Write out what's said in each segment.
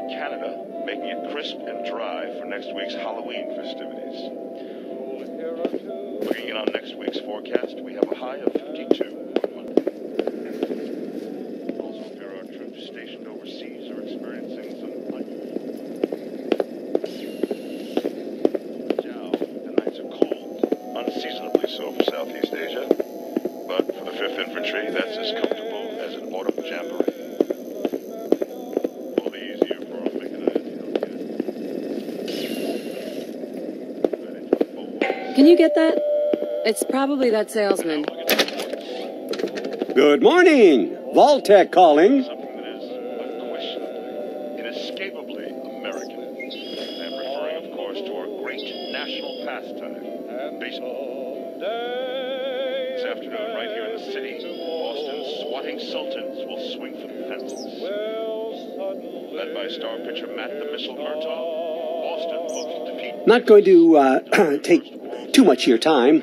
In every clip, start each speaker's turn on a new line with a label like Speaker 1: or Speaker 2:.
Speaker 1: Canada, making it crisp and dry for next week's Halloween festivities. Looking in on next week's forecast, we have a high of 52 on Monday. Also, there are troops stationed overseas are experiencing some unusual. The nights are cold, unseasonably so for Southeast Asia. But for the 5th Infantry, that's as comfortable as an autumn jamboree. All the easier for our mechanized Hellcat.
Speaker 2: Can you get that? It's probably that salesman.
Speaker 3: Good morning! Vault-Tec calling.
Speaker 1: Something that is unquestionably, inescapably American. I'm referring, of course, to our great national pastime, baseball. This afternoon, right here in the city, Boston's swatting Sultans will swing for the fences. Led by star pitcher Matt the Missile Murtaugh, Boston hopes to defeat...
Speaker 3: Not going to take too much of your time.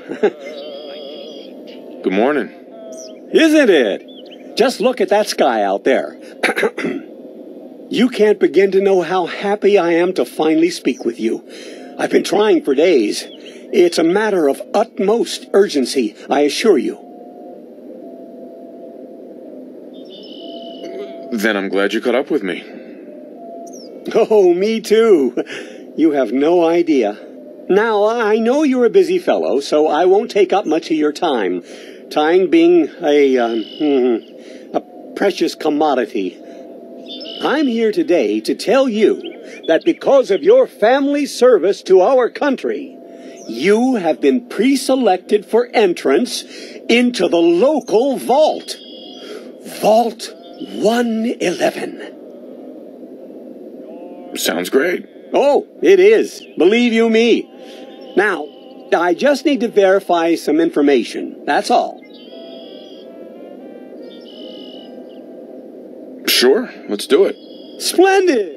Speaker 4: Good morning.
Speaker 3: Isn't it? Just look at that sky out there. You can't begin to know how happy I am to finally speak with you. I've been trying for days. It's a matter of utmost urgency, I assure you.
Speaker 4: Then I'm glad you caught up with me.
Speaker 3: Oh, me too. You have no idea. Now, I know you're a busy fellow, so I won't take up much of your time. Time being a precious commodity. I'm here today to tell you that because of your family's service to our country, you have been pre-selected for entrance into the local vault. Vault 111.
Speaker 4: Sounds great.
Speaker 3: Oh, it is. Believe you me. Now, I just need to verify some information. That's all.
Speaker 4: Sure, let's do it.
Speaker 3: Splendid!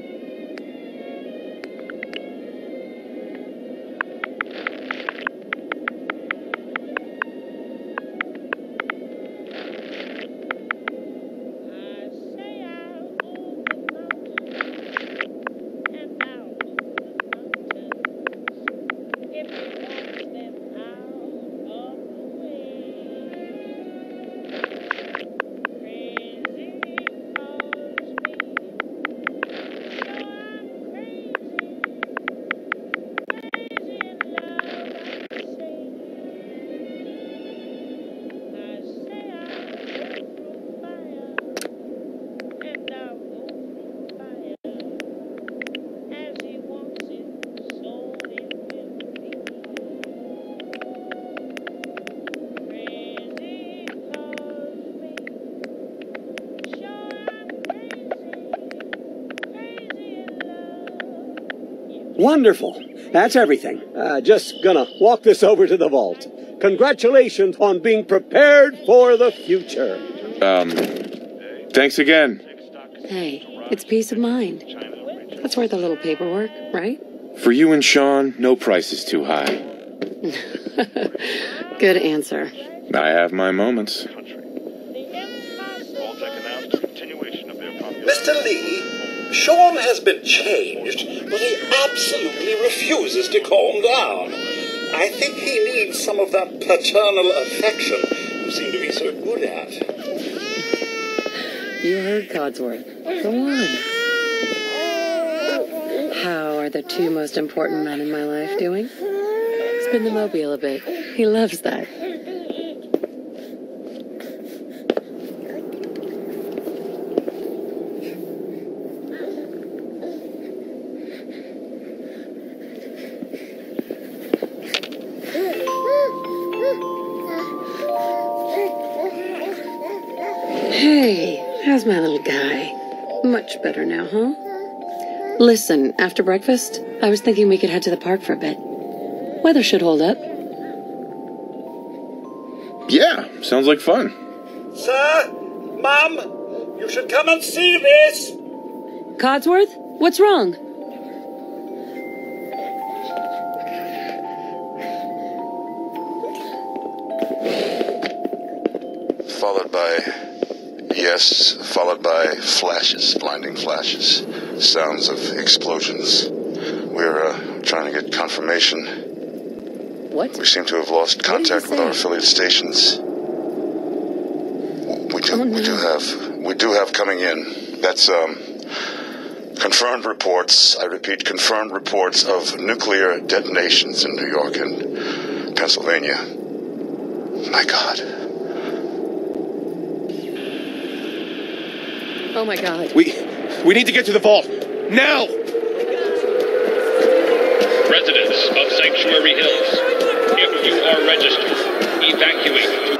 Speaker 3: Wonderful. That's everything. Just gonna walk this over to the vault. Congratulations on being prepared for the future.
Speaker 4: Thanks again.
Speaker 2: Hey, it's peace of mind. That's worth a little paperwork, right?
Speaker 4: For you and Sean, no price is too high.
Speaker 2: Good answer.
Speaker 4: I have my moments.
Speaker 5: Mr. Lee, Sean has been changed, but he absolutely refuses to calm down. I think he needs some of that paternal affection you seem to be so good at.
Speaker 2: You heard Codsworth. Go on. How are the two most important men in my life doing? Spin the mobile a bit. He loves that. Hey, how's my little guy? Much better now, huh? Listen, after breakfast, I was thinking we could head to the park for a bit. Weather should hold up.
Speaker 4: Yeah, sounds like fun.
Speaker 5: Sir, Mum, you should come and see this.
Speaker 2: Codsworth, what's wrong?
Speaker 1: Followed by
Speaker 6: Yes, followed by flashes, blinding flashes. Sounds of explosions. We're trying to get confirmation.
Speaker 2: What?
Speaker 6: We seem to have lost contact with our affiliate stations. We do have coming in. That's confirmed reports. I repeat, confirmed reports of nuclear detonations in New York and Pennsylvania. My God.
Speaker 2: Oh my God.
Speaker 7: We need to get to the vault. Now!
Speaker 1: Residents of Sanctuary Hills, if you are registered, evacuate to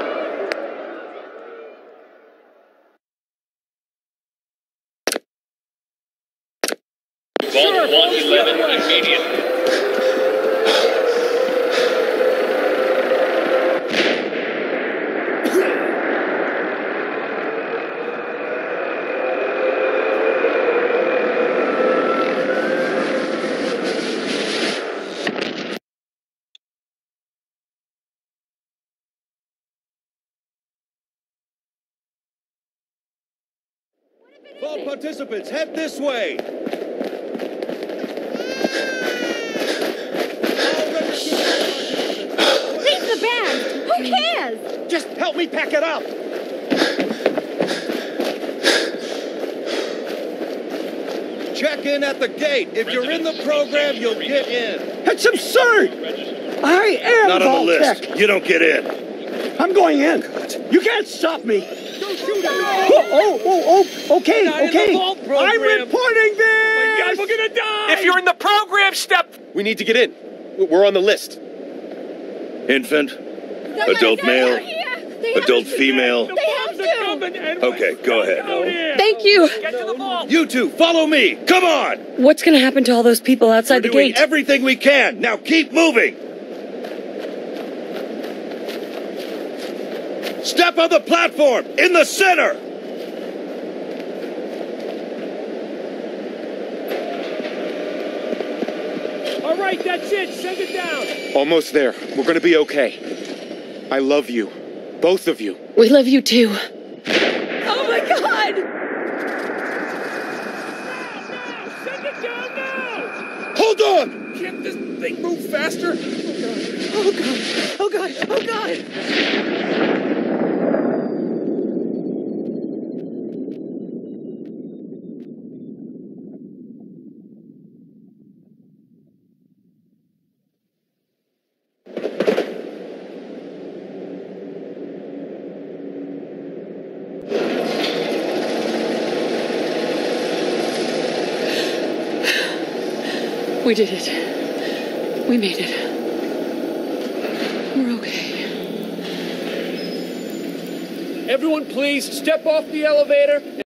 Speaker 1: Vault 111 immediately.
Speaker 7: Vault participants, head this way!
Speaker 8: Leave the band! Who cares?
Speaker 7: Just help me pack it up! Check in at the gate. If you're in the program, you'll get in.
Speaker 3: It's absurd! I am
Speaker 7: Not on the
Speaker 3: Vault
Speaker 7: list.
Speaker 3: Tech.
Speaker 7: You don't get in.
Speaker 3: I'm going in. You can't stop me.
Speaker 7: Don't shoot at me!
Speaker 3: Okay.
Speaker 7: Not in the Vault program.
Speaker 3: I'm reporting this!
Speaker 7: God, we're gonna die! If you're in the program, step! We need to get in. We're on the list. Infant, adult male, adult female.
Speaker 8: They have to!
Speaker 7: Okay, go ahead.
Speaker 2: Thank you.
Speaker 7: You two, follow me. Come on!
Speaker 2: What's going to happen to all those people outside
Speaker 7: We're
Speaker 2: the
Speaker 7: doing
Speaker 2: gate?
Speaker 7: everything we can. Now keep moving. Step on the platform in the center. All right, that's it. Send it down. Almost there. We're going to be okay. I love you. Both of you.
Speaker 2: We love you too. Oh my God!
Speaker 7: Send it down now. Hold on. Can't this thing move faster?
Speaker 2: Oh God! Oh God! Oh God! We did it. We made it. We're okay.
Speaker 7: Everyone, please step off the elevator.